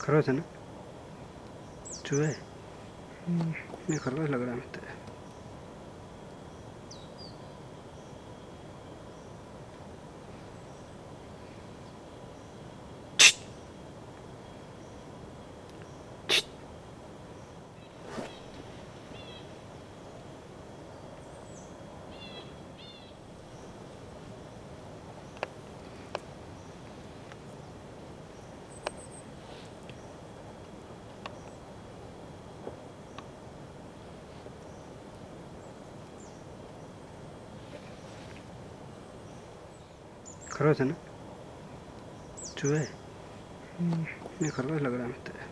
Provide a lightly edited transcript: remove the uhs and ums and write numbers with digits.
खरगोश है ना, चूहे नहीं, खरगोश लग रहा है मुझे। खरगोश है ना, चूहे नहीं, खरगोश लग रहा है मुझे।